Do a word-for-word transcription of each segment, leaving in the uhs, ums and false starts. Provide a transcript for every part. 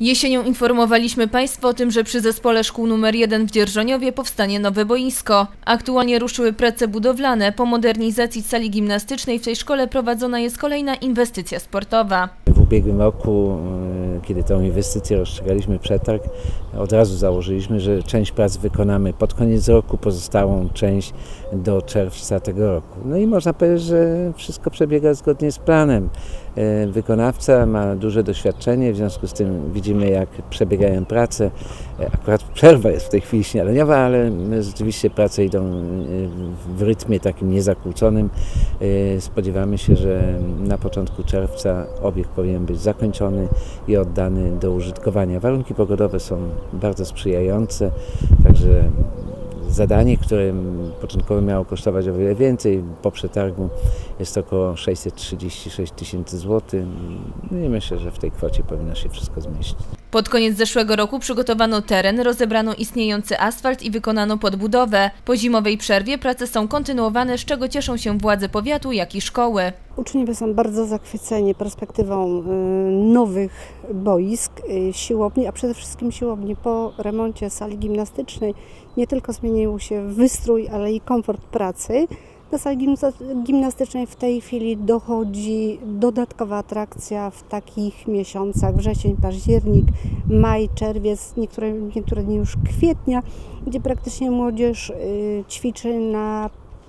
Jesienią informowaliśmy Państwa o tym, że przy Zespole Szkół numer jeden w Dzierżoniowie powstanie nowe boisko. Aktualnie ruszyły prace budowlane. Po modernizacji sali gimnastycznej w tej szkole prowadzona jest kolejna inwestycja sportowa. W ubiegłym roku, kiedy tę inwestycję rozstrzygaliśmy przetarg, od razu założyliśmy, że część prac wykonamy pod koniec roku, pozostałą część do czerwca tego roku. No i można powiedzieć, że wszystko przebiega zgodnie z planem. Wykonawca ma duże doświadczenie, w związku z tym widzimy, jak przebiegają prace. Akurat przerwa jest w tej chwili śniadaniowa, ale rzeczywiście prace idą w rytmie takim niezakłóconym. Spodziewamy się, że na początku czerwca obiekt powinien być zakończony i oddany do użytkowania. Warunki pogodowe są bardzo sprzyjające, także zadanie, które początkowo miało kosztować o wiele więcej, po przetargu jest około sześćset trzydzieści sześć tysięcy złotych. No i myślę, że w tej kwocie powinno się wszystko zmieścić. Pod koniec zeszłego roku przygotowano teren, rozebrano istniejący asfalt i wykonano podbudowę. Po zimowej przerwie prace są kontynuowane, z czego cieszą się władze powiatu, jak i szkoły. Uczniowie są bardzo zachwyceni perspektywą nowych boisk, siłowni, a przede wszystkim siłowni. Po remoncie sali gimnastycznej nie tylko zmienił się wystrój, ale i komfort pracy. Do sali gimnastycznej w tej chwili dochodzi dodatkowa atrakcja w takich miesiącach: wrzesień, październik, maj, czerwiec, niektóre, niektóre dni już kwietnia, gdzie praktycznie młodzież ćwiczy na,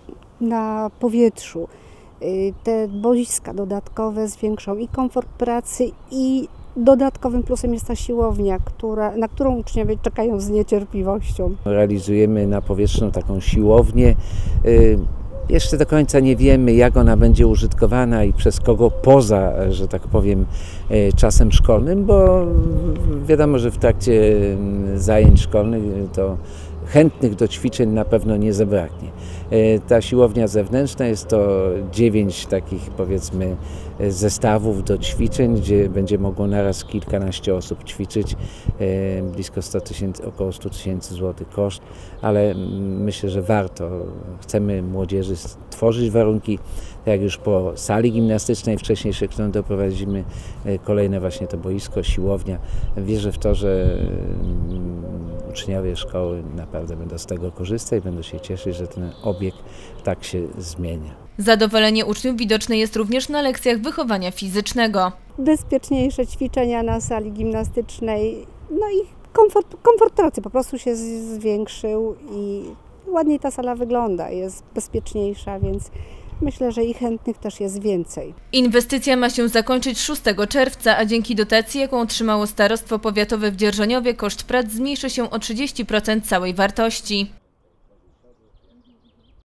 na powietrzu. Te boiska dodatkowe zwiększą i komfort pracy, i dodatkowym plusem jest ta siłownia, która, na którą uczniowie czekają z niecierpliwością. Realizujemy na powierzchni taką siłownię. Jeszcze do końca nie wiemy, jak ona będzie użytkowana i przez kogo poza, że tak powiem, czasem szkolnym, bo wiadomo, że w trakcie zajęć szkolnych to chętnych do ćwiczeń na pewno nie zabraknie. Ta siłownia zewnętrzna jest to dziewięć takich, powiedzmy, zestawów do ćwiczeń, gdzie będzie mogło naraz kilkanaście osób ćwiczyć, blisko sto tysięcy, około sto tysięcy złotych koszt, ale myślę, że warto. Chcemy młodzieży stworzyć warunki, tak jak już po sali gimnastycznej wcześniejszej, którą doprowadzimy, kolejne właśnie to boisko, siłownia. Wierzę w to, że uczniowie szkoły naprawdę będą z tego korzystać, będą się cieszyć, że ten obiekt tak się zmienia. Zadowolenie uczniów widoczne jest również na lekcjach wychowania fizycznego. Bezpieczniejsze ćwiczenia na sali gimnastycznej, no i komfort, komfort pracy po prostu się zwiększył i ładniej ta sala wygląda, jest bezpieczniejsza, więc myślę, że i chętnych też jest więcej. Inwestycja ma się zakończyć szóstego czerwca, a dzięki dotacji, jaką otrzymało Starostwo Powiatowe w Dzierżoniowie, koszt prac zmniejszy się o trzydzieści procent całej wartości.